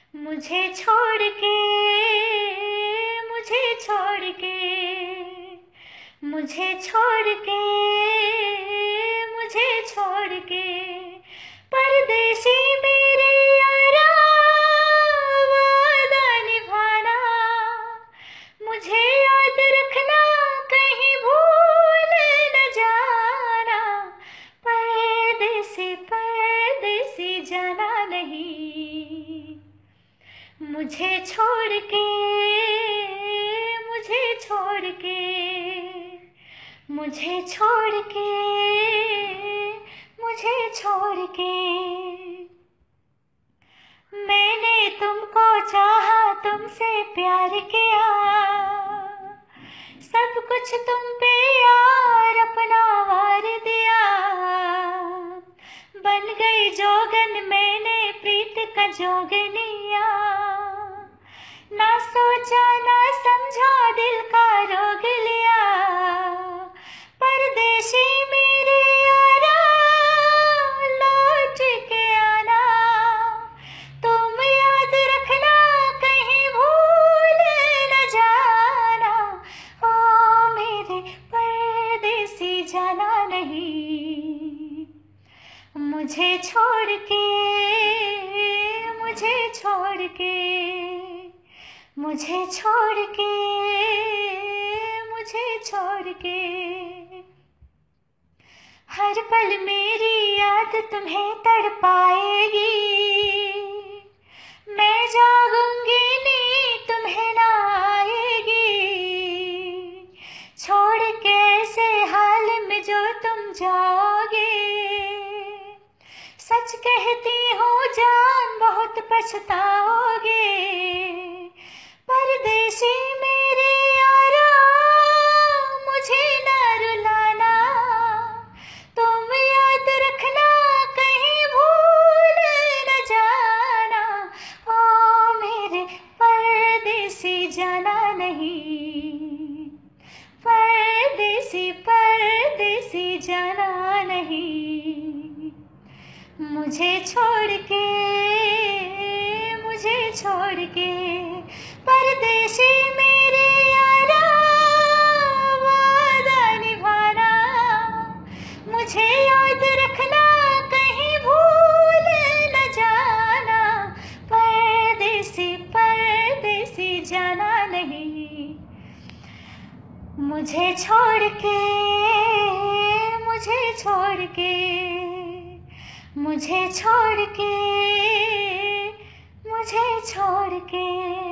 मुझे छोड़ के, मुझे छोड़ के, मुझे छोड़ के, मुझे छोड़ के, परदेसी मेरे यारा वादा निभाना, मुझे याद रखना कहीं भूल न जाना, परदेसी परदेसी जाना नहीं। मुझे छोड़ के, मुझे छोड़ के, मुझे छोड़ के, मुझे छोड़ के, मैंने तुमको चाहा, तुमसे प्यार किया, सब कुछ तुम पे यार अपना वार दिया, बन गई जोगन मैंने प्रीत का जोगनिया, ना सोचा ना समझा दिल का रोग लिया, परदेसी मेरे यारा लौट के आना, तुम याद रखना कहीं भूल न जाना, ओ मेरे परदेसी जाना नहीं। मुझे छोड़ के, मुझे छोड़ के, मुझे छोड़ के, मुझे छोड़ के, हर पल मेरी याद तुम्हें तड़पाएगी, मैं जागूंगी नींद तुम्हें ना आएगी, छोड़ के ऐसे हाल में जो तुम जाओगे, सच कहती हूँ जान बहुत पछताओगे, परदेसी मेरे यारा मुझे ना रुलाना, तुम याद रखना कहीं भूल न जाना, ओ मेरे परदेसी जाना नहीं, परदेसी परदेसी जाना नहीं। मुझे छोड़ के, मुझे छोड़ के, परदेसी मेरे यारा वादा निभाना, मुझे याद रखना कहीं भूल न जाना, परदेसी परदेसी जाना नहीं। मुझे छोड़ के, मुझे छोड़ के, मुझे छोड़ के, मुझे छोड़ के।